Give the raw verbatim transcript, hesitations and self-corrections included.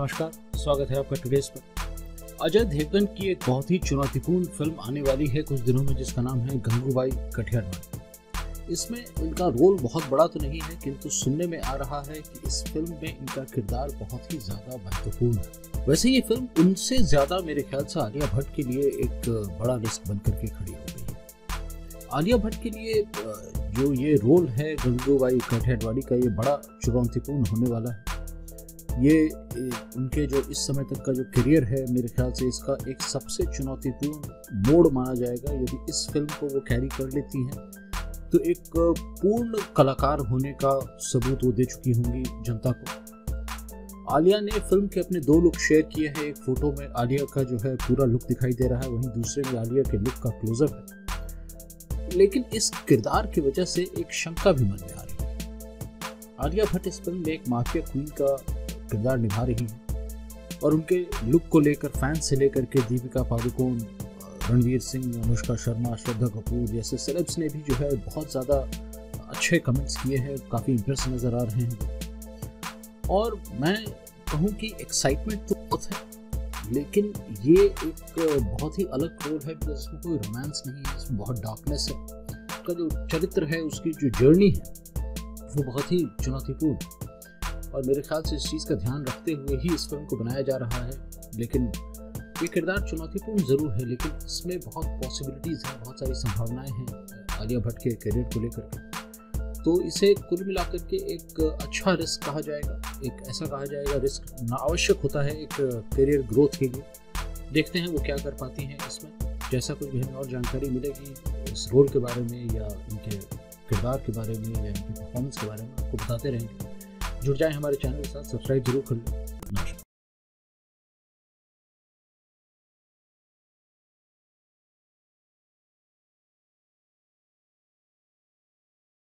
नमस्कार, स्वागत है आपका टुडेस पर। अजय देवगन की एक बहुत ही चुनौतीपूर्ण फिल्म आने वाली है कुछ दिनों में, जिसका नाम है गंगूबाई काठियावाड़ी। इसमें इनका रोल बहुत बड़ा तो नहीं है, किंतु सुनने में आ रहा है कि इस फिल्म में इनका किरदार बहुत ही ज्यादा महत्वपूर्ण है। वैसे ये फिल्म उनसे ज्यादा मेरे ख्याल से आलिया भट्ट के लिए एक बड़ा रिस्क बनकर के खड़ी हो गई है। आलिया भट्ट के लिए जो ये रोल है गंगूबाई काठियावाड़ी का, ये बड़ा चुनौतीपूर्ण होने वाला है। ये उनके जो इस समय तक का जो करियर है, मेरे ख्याल से इसका एक सबसे चुनौतीपूर्ण मोड़ माना जाएगा। यदि इस फिल्म को वो कैरी कर लेती हैं तो एक पूर्ण कलाकार होने का सबूत वो दे चुकी होंगी जनता को। आलिया ने फिल्म के अपने दो लुक शेयर किए हैं। एक फोटो में आलिया का जो है पूरा लुक दिखाई दे रहा है, वहीं दूसरे में आलिया के लुक का क्लोजअप है। लेकिन इस किरदार की वजह से एक शंका भी मन में आ रही है। आलिया भट्ट इस फिल्म में एक माफिया क्वीन का किरदार निभा रही है और उनके लुक को लेकर फैंस से लेकर के दीपिका पादुकोण, रणवीर सिंह, अनुष्का शर्मा, श्रद्धा कपूर जैसे सेलेब्स ने भी जो है बहुत ज़्यादा अच्छे कमेंट्स किए हैं, काफ़ी इम्प्रेस नज़र आ रहे हैं। और मैं कहूँ कि एक्साइटमेंट तो बहुत है, लेकिन ये एक बहुत ही अलग रोल है, बिकॉज इसमें कोई रोमांस नहीं है, इसमें बहुत डार्कनेस है। उसका जो चरित्र है, उसकी जो जर्नी है, वो बहुत ही चुनौतीपूर्ण, और मेरे ख्याल से इस चीज़ का ध्यान रखते हुए ही इस फिल्म को बनाया जा रहा है। लेकिन ये किरदार चुनौतीपूर्ण ज़रूर है, लेकिन इसमें बहुत पॉसिबिलिटीज़ हैं, बहुत सारी संभावनाएं हैं आलिया भट्ट के करियर को लेकर। तो इसे कुल मिलाकर के एक अच्छा रिस्क कहा जाएगा, एक ऐसा कहा जाएगा रिस्क ना आवश्यक होता है एक करियर ग्रोथ के लिए। देखते हैं वो क्या कर पाती हैं इसमें। जैसा कुछ भी हमें और जानकारी मिलेगी इस रोल के बारे में या इनके किरदार के बारे में या इनकी परफॉर्मेंस के बारे में, आपको बताते रहेंगे। जुड़ जाएं हमारे चैनल के साथ, सब्सक्राइब जरूर कर लें। नमस्कार।